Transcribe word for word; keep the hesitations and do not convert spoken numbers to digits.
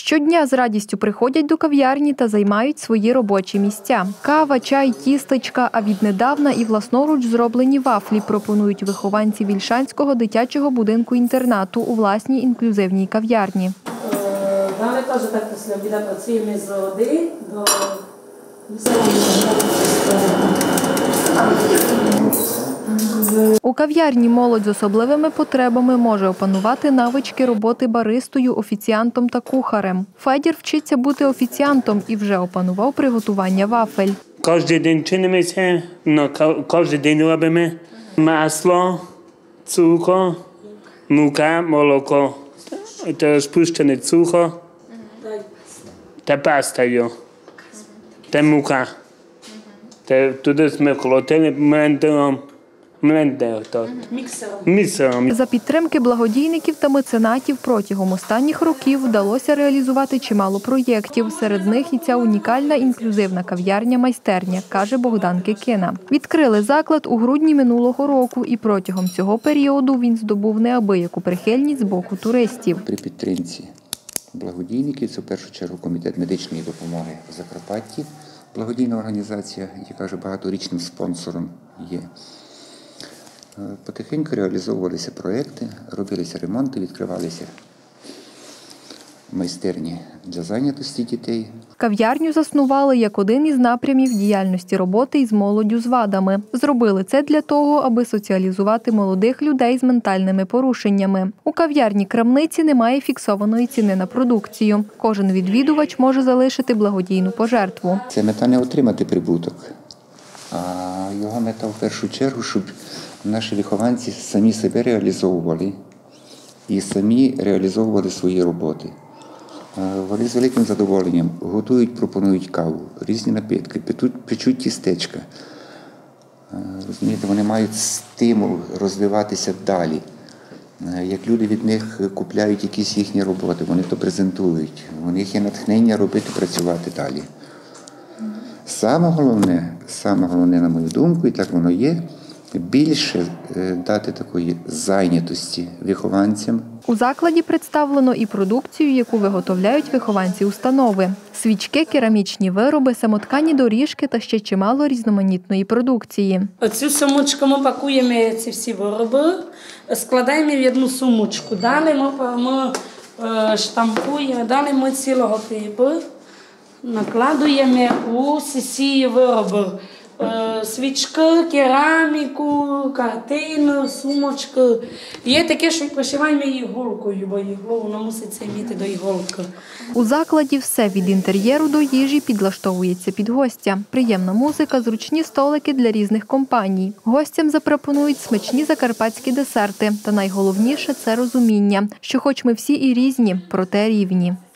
Щодня з радістю приходять до кав'ярні та займають свої робочі місця. Кава, чай, тістечка, а віднедавна і власноруч зроблені вафлі пропонують вихованці Вільшанського дитячого будинку-інтернату у власній інклюзивній кав'ярні. Далі теж так після обіду працюємо з води до У кав'ярні молодь з особливими потребами може опанувати навички роботи баристою, офіціантом та кухарем. Федір вчиться бути офіціантом і вже опанував приготування вафель. Кожен день чинимося, кожен день робимо масло, цукор, мука, молоко. Це розпущений цукор та пастою, та мука. Туди ми колотили блендером. Міксером. За підтримки благодійників та меценатів протягом останніх років вдалося реалізувати чимало проєктів. Серед них і ця унікальна інклюзивна кав'ярня-майстерня, каже Богдан Кикина. Відкрили заклад у грудні минулого року і протягом цього періоду він здобув неабияку прихильність з боку туристів. При підтримці благодійників, це в першу чергу Комітет медичної допомоги в Закарпатті, благодійна організація, яка вже багаторічним спонсором є. Потихеньку реалізовувалися проекти, робилися ремонти, відкривалися майстерні для зайнятості дітей. Кав'ярню заснували як один із напрямів діяльності роботи із молоддю з вадами. Зробили це для того, аби соціалізувати молодих людей з ментальними порушеннями. У кав'ярні-крамниці немає фіксованої ціни на продукцію. Кожен відвідувач може залишити благодійну пожертву. Це мета не отримати прибуток, а його мета в першу чергу, щоб наші вихованці самі себе реалізовували і самі реалізовували свої роботи. Вони з великим задоволенням готують, пропонують каву, різні напитки, печуть тістечка. Розумієте, вони мають стимул розвиватися далі. Як люди від них купляють якісь їхні роботи, вони то презентують, у них є натхнення робити, працювати далі. Саме головне, саме головне, на мою думку, і так воно є, більше дати такої зайнятості вихованцям. У закладі представлено і продукцію, яку виготовляють вихованці установи. Свічки, керамічні вироби, самоткані доріжки та ще чимало різноманітної продукції. Оцю сумочку ми пакуємо ці всі вироби, складаємо в одну сумочку. Далі ми, ми штампуємо, далі ми ці логотипи накладуємо у ці вироби. Свічки, кераміку, картину, сумочки. Є таке, що пришиваємо іголкою, бо іглу воно мусить міти до іголки. У закладі все від інтер'єру до їжі підлаштовується під гостя. Приємна музика, зручні столики для різних компаній. Гостям запропонують смачні закарпатські десерти. Та найголовніше – це розуміння, що хоч ми всі і різні, проте рівні.